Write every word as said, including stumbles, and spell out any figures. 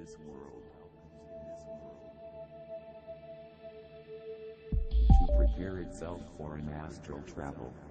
this world. To prepare itself for an astral travel.